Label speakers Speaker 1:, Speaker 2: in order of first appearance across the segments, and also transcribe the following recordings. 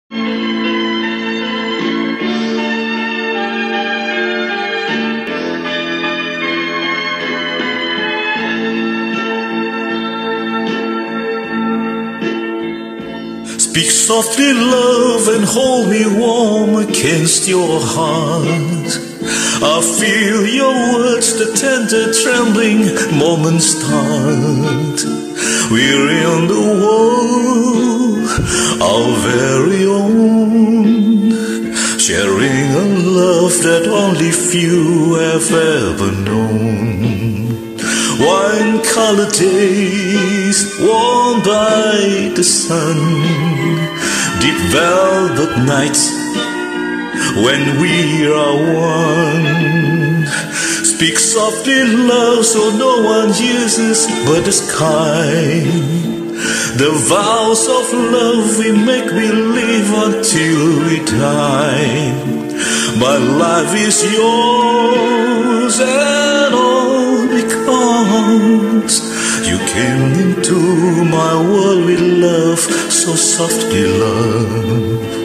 Speaker 1: Speak softly, love, and hold me warm against your heart. I feel your words, the tender trembling moments start. We're in the world, our very own, sharing a love that only few have ever known. Wine-colored days warmed by the sun, deep velvet nights when we are one. Speak softly, love, so no one hears us but the sky. The vows of love we make, we live until we die. My life is yours and all because you came into my world with love, so softly, love.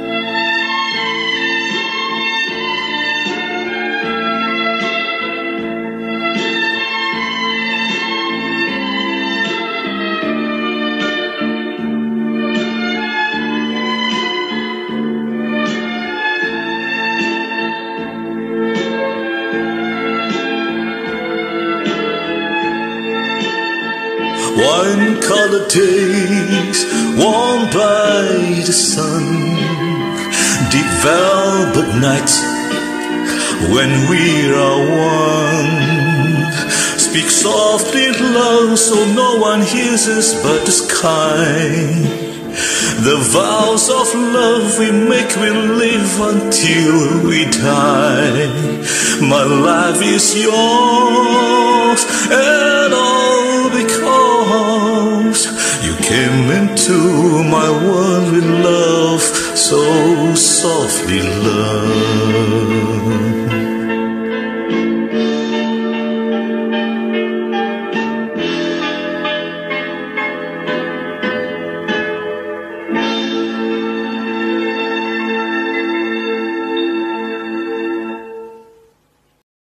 Speaker 1: Wine-colored days warmed by the sun, deep velvet nights when we are one. Speak softly, love, so no one hears us but the sky. The vows of love we make, we live until we die. My life is yours and all because you came into my world with love, so softly, love.